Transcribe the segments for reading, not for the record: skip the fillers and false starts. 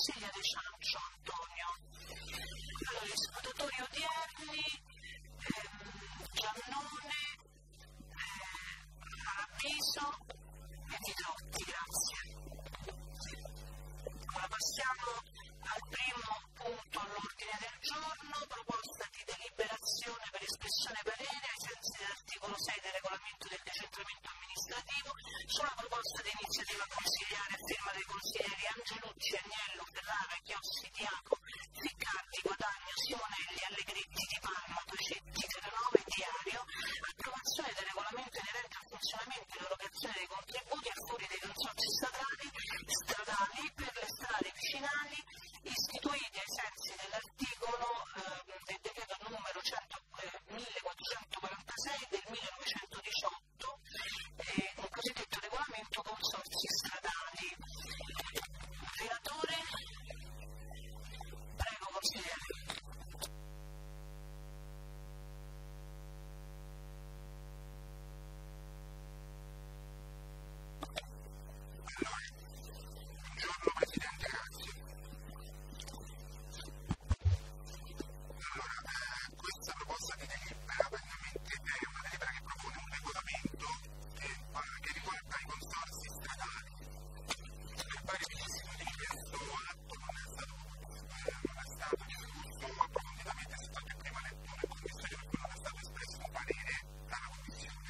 Marsiglia De Ciancio Antonio. Allora, i scrutatori odierni, Giannone, Arabiso e Vitrotti, grazie. Ora passiamo al primo punto all'ordine del giorno, proposta di deliberazione per espressione parere ai sensi dell'articolo 6 del regolamento del decentramento amministrativo sulla proposta di iniziativa consigliare a firma dei consiglieri Angelucci, Agnello, Ferrara, Chiossi, Diaco, Ficcardi, Guadagno, Simonelli, Allegretti, Di Palma, Tocetti, Terranova e Diario, approvazione del regolamento inerente al funzionamento e l'erogazione dei contributi a favore dei consorzi stradali per le strade vicinali istituiti ai sensi dell'articolo del decreto numero 1446 del 1918, un cosiddetto regolamento consorzi stradali. Relatore, prego consigliere. Buongiorno Presidente, grazie. Questa proposta di delibera praticamente è una delibera che propone un regolamento che riguarda i consorzi stradali. Per vari vicissitudini di questo atto non è stato discusso approfonditamente, è stato in prima lettura in Commissione, per cui non è stato espresso un parere dalla Commissione.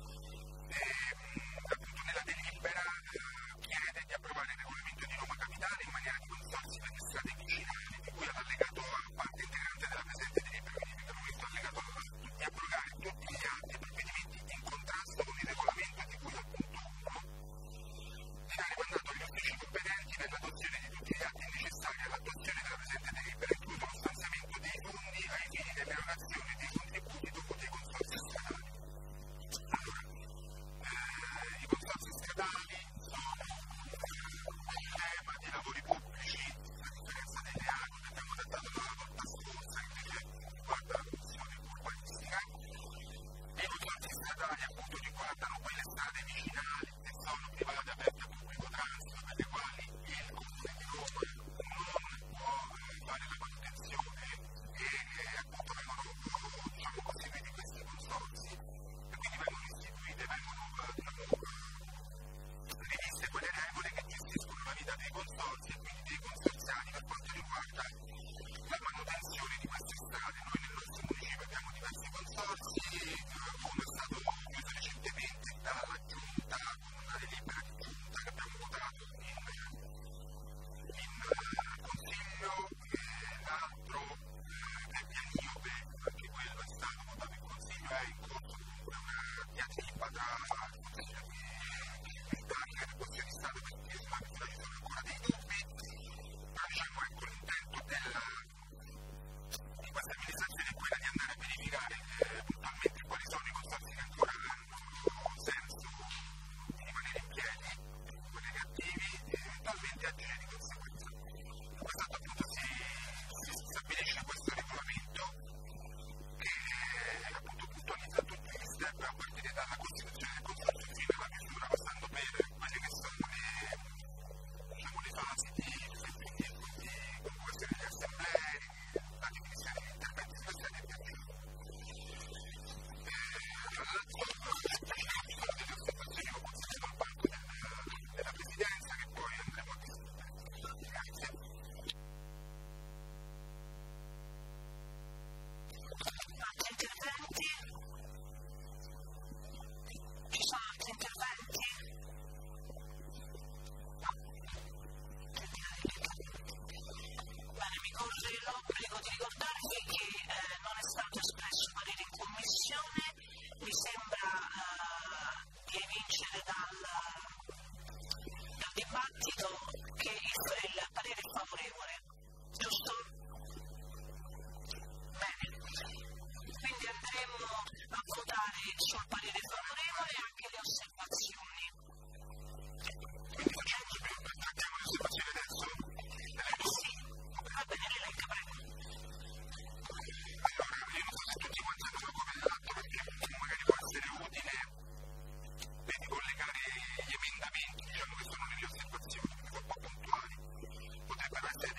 Appunto nella delibera chiede di approvare il regolamento di Roma Capitale in maniera di consorzi per le strade vicinali, di cui all'allegato A, parte integrante della presente delibera, quindi mi trovo questo allegato A, di approvare tutti gli altri provvedimenti in contrasto con il regolamento di cui al punto 1, di dare mandato agli uffici competenti per l'adozione di tutti gli atti necessari all'attuazione della presente delibera, incluso lo stanziamento dei fondi ai fini dell'erogazione dei contributi dovuti ai consorzi stradali. Allora, i consorzi stradali sono un tema di lavori pubblici, a differenza delle AGO che abbiamo trattato la volta scorsa, che invece riguarda la Commissione urbanistica. I consorzi stradali appunto riguardano quelle strade vicinali che sono private aperte a pubblico transito, per le quali il Comune di Roma non può fare la manutenzione e appunto vengono costituiti questi consorzi e quindi vengono riviste quelle regole che gestiscono la vita dei consorzi e quindi dei consorziati per quanto riguarda la manutenzione di queste strade. Noi nel nostro municipio abbiamo diversi consorzi, uno è stato chiuso recentemente dalla Giunta con una delibera di Giunta che abbiamo votato in Consiglio, l'altro è Pianiope, anche quello è stato votato in Consiglio, è in corso comunque una diatriba tra il Consiglio e le questioni state perché sulla misura ci sono ancora dei dubbi, però diciamo ecco l'intento di questa amministrazione è quella di andare a verificare puntualmente quali sono i consorzi che ancora hanno senso di rimanere in piedi, quelli che attivi e eventualmente agire di conseguenza. In questo atto appunto si stabilisce questo regolamento che appunto puntualizza tutti gli step a partire dalla costituzione del consorzio fino alla chiusura, passando per quelle che sono le fasi di convocazione degli assemblee, la definizione degli interventi speciali e via dicendo. Tra l'altro ci sono delle osservazioni che ho consigliato al banco della Presidenza che poi andremo a discutere. Grazie. Altri interventi? Ci sono altri interventi? No. Bene, mi corre l'obbligo di ricordarvi che non è stato espresso parere in Commissione, mi sembra di evincere dal dibattito che il parere è favorevole, giusto? Bene, quindi andremo a votare sul parere favorevole e anche le osservazioni. Quindi trattiamo le osservazioni adesso? Sì, va bene, elenca, prego. Allora, io non so se tutti quanti hanno una copia dell'atto perché magari può essere utile per collegare gli emendamenti, diciamo che sono nelle osservazioni, quindi sono un po' puntuali. Potrebbero essere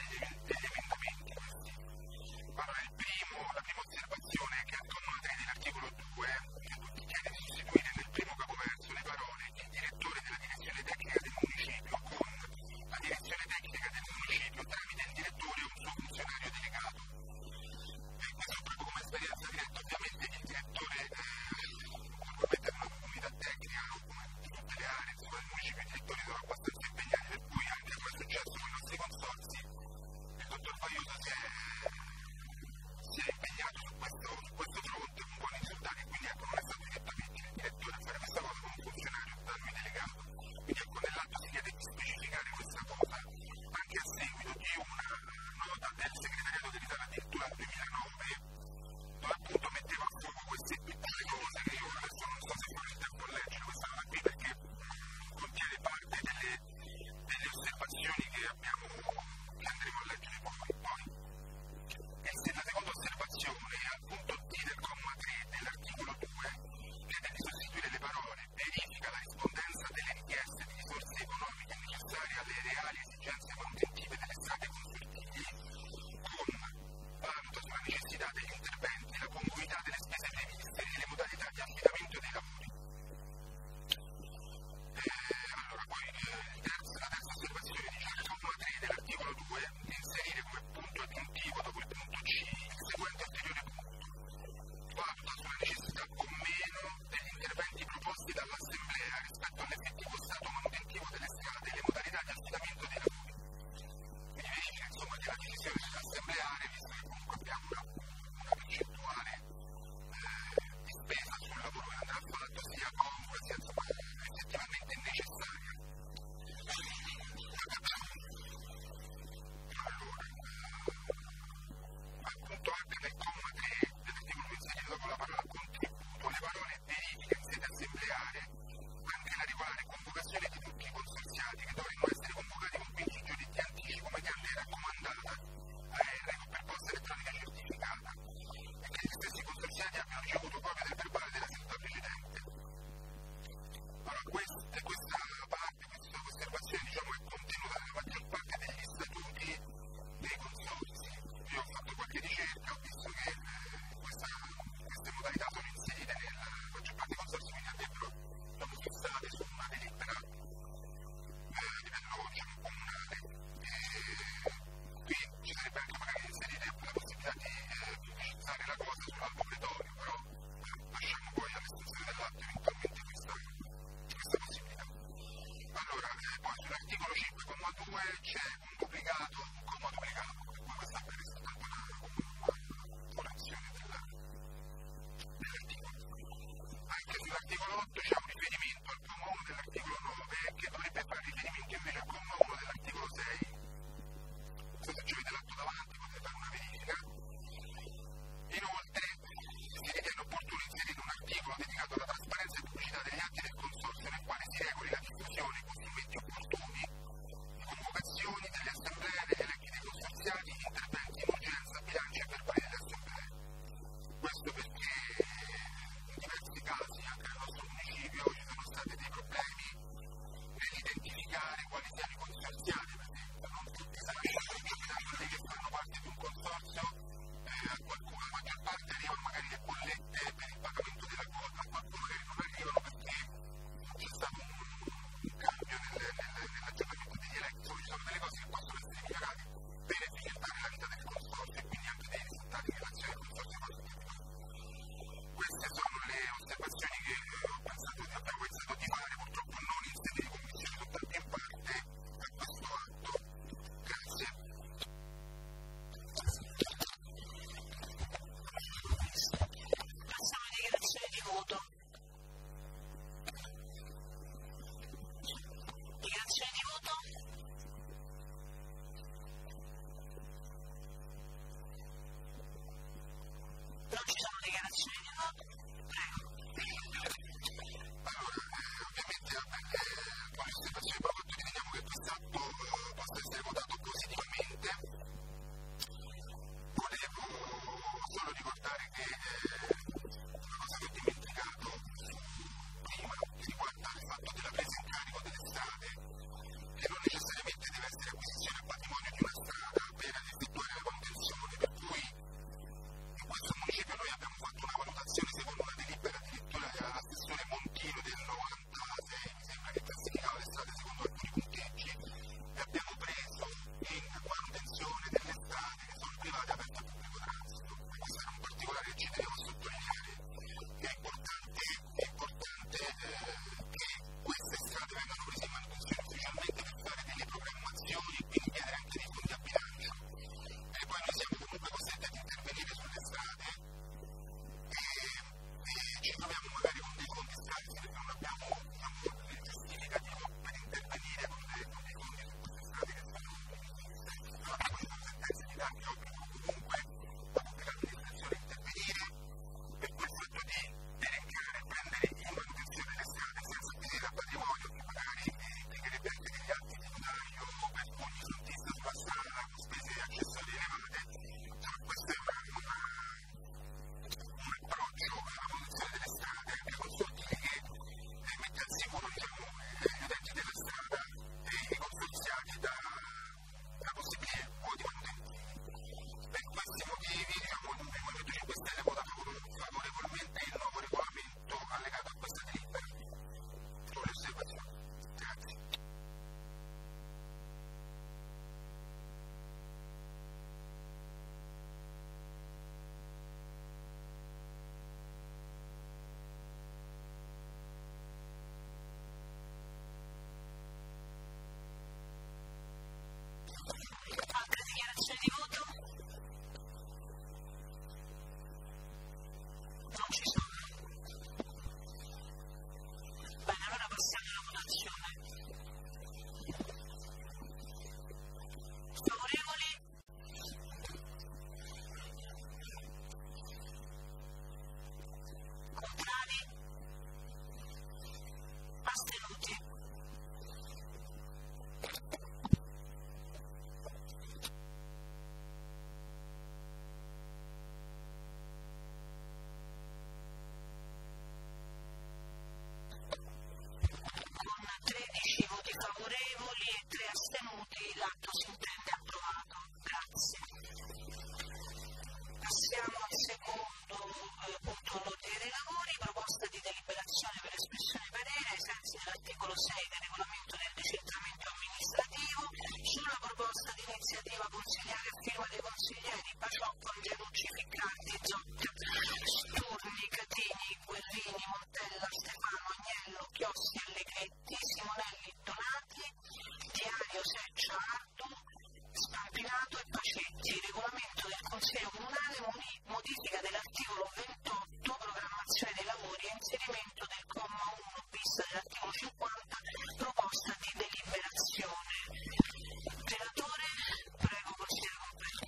Consiglio Comunale, modifica dell'articolo 28, programmazione dei lavori e inserimento del comma 1 bis dell'articolo 50, proposta di deliberazione. Relatore, prego, consigliere Compagni.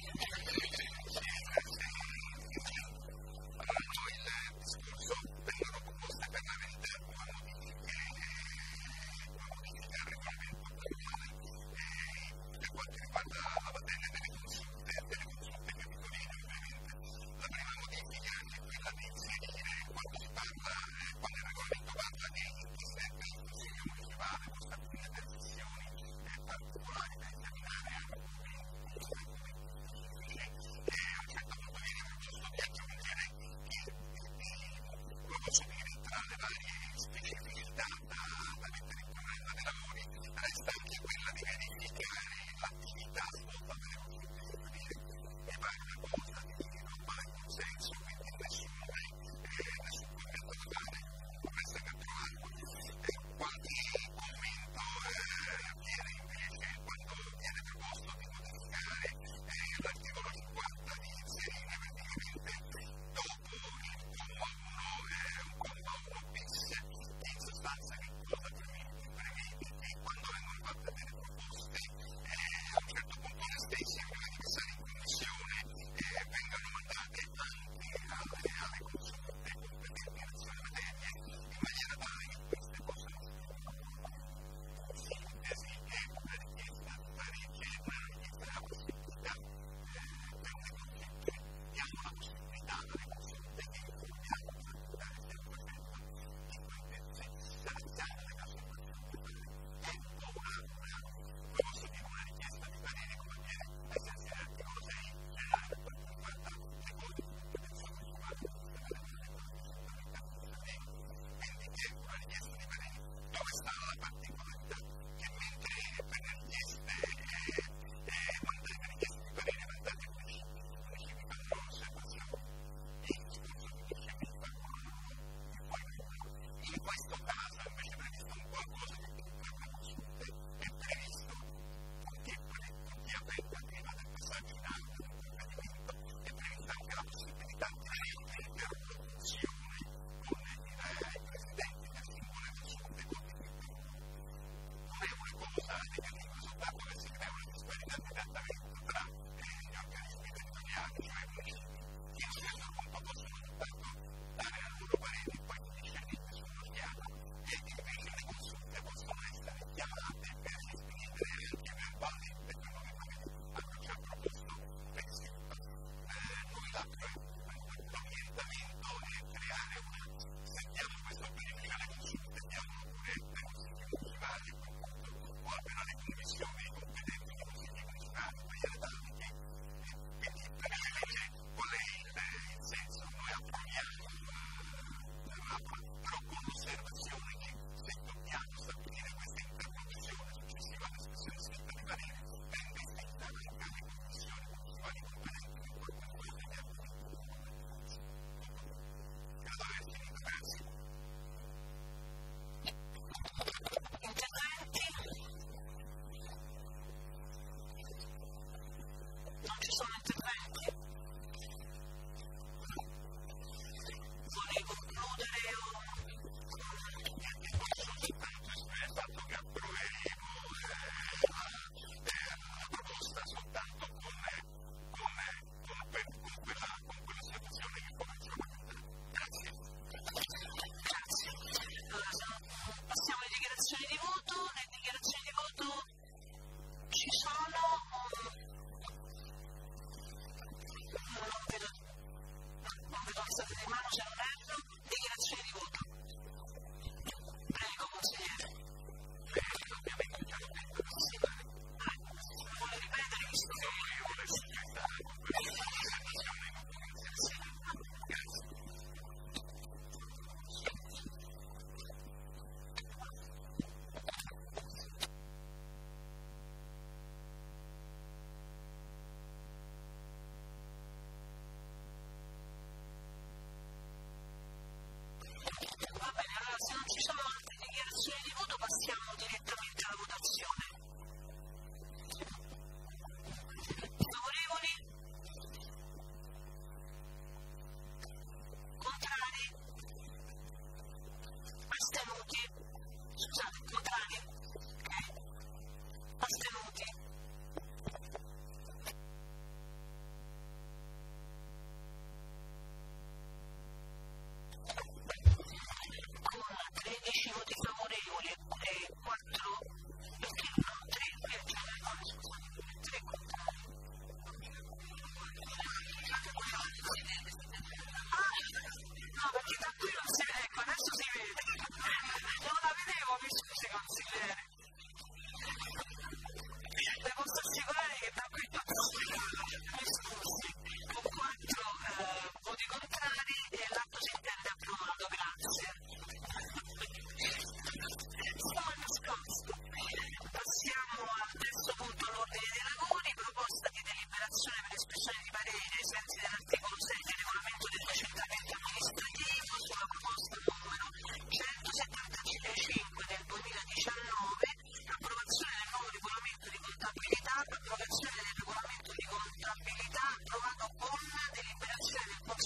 Il discorso vengono proposte per la verità una modifica al regolamento comunale per quanto riguarda la materia delle consulte capitoline, ovviamente.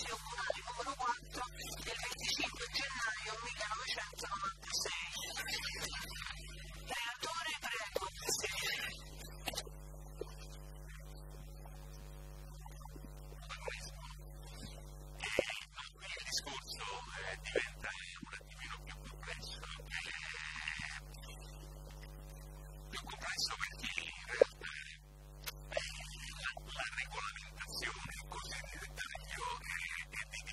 Consiglio Comunale numero 4 del 25 gennaio 1996. Relatore, prego. Il discorso diventa un attimino più complesso perché in realtà la regolamentazione così nel dettaglio è di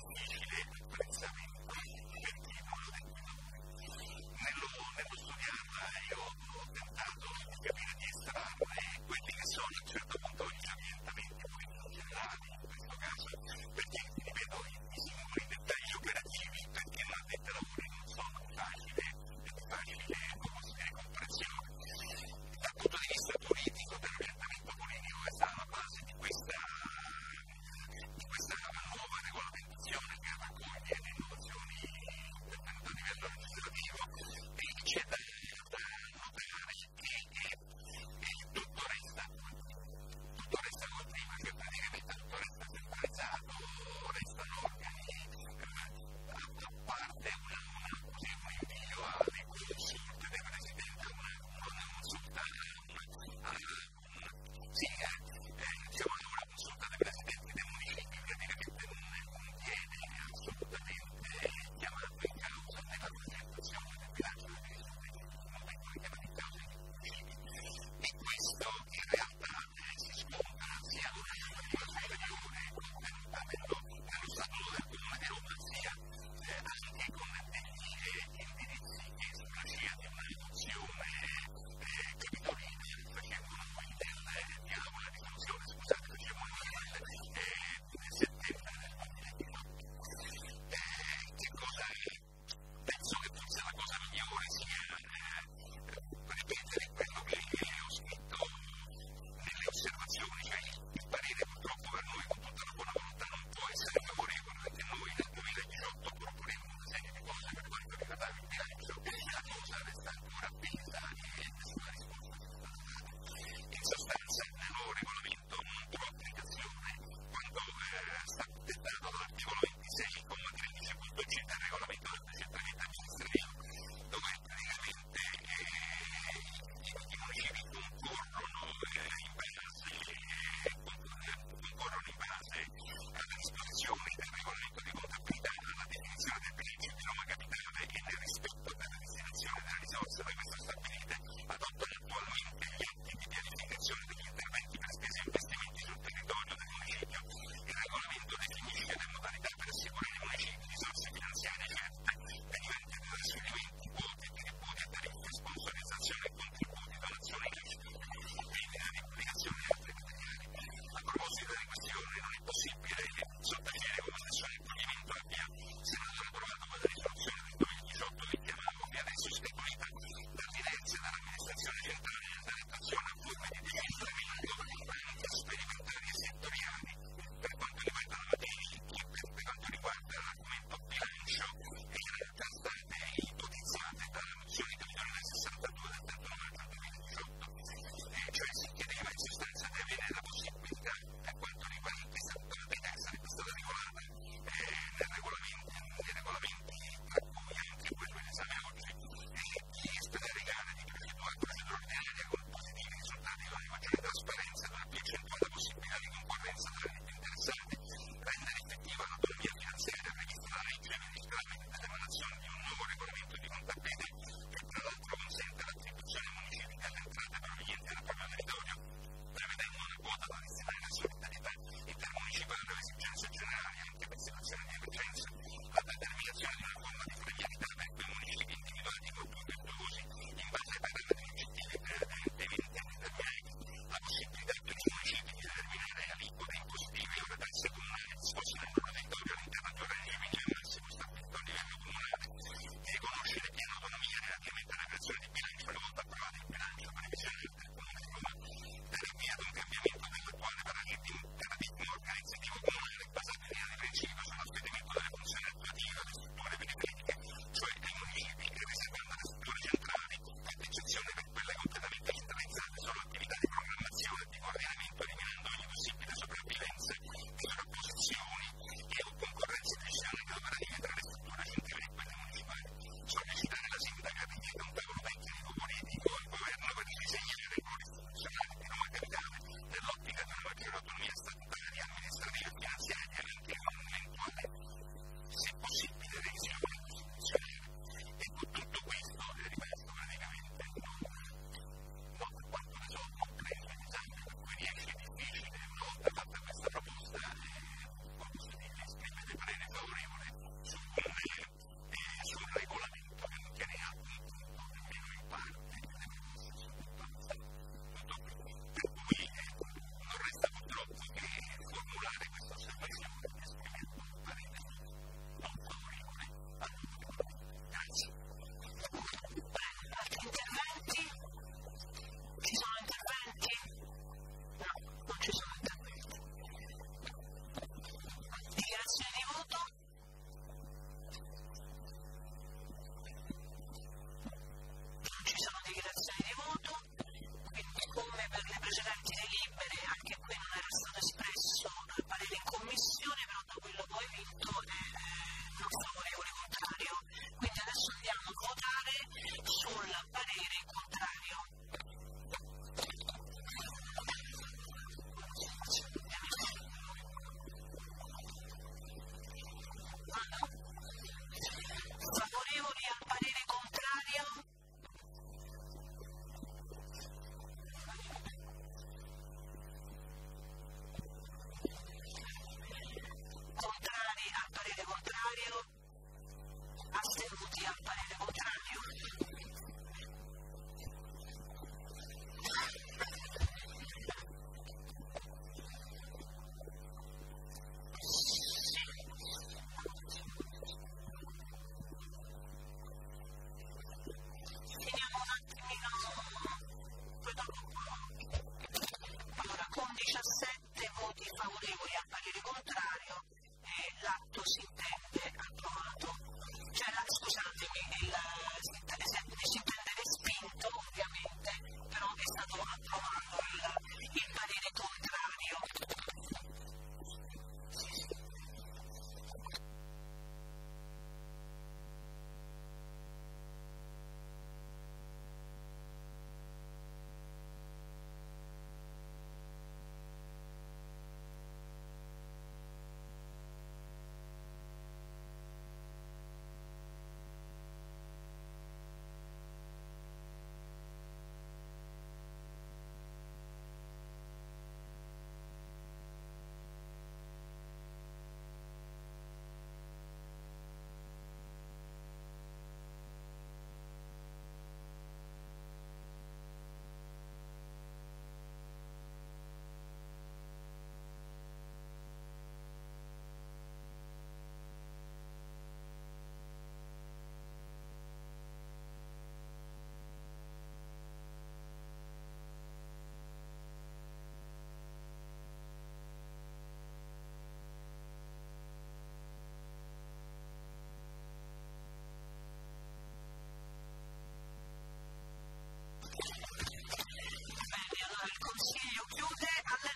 chiude alle